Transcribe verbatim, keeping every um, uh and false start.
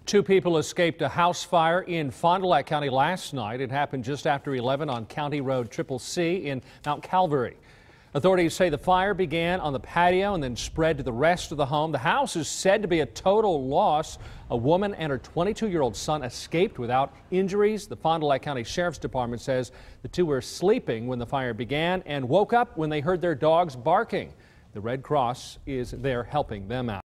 Two people escaped a house fire in Fond du Lac County last night. It happened just after eleven on County Road Triple C in Mount Calvary. Authorities say the fire began on the patio and then spread to the rest of the home. The house is said to be a total loss. A woman and her twenty-two-year-old son escaped without injuries. The Fond du Lac County Sheriff's Department says the two were sleeping when the fire began and woke up when they heard their dogs barking. The Red Cross is there helping them out.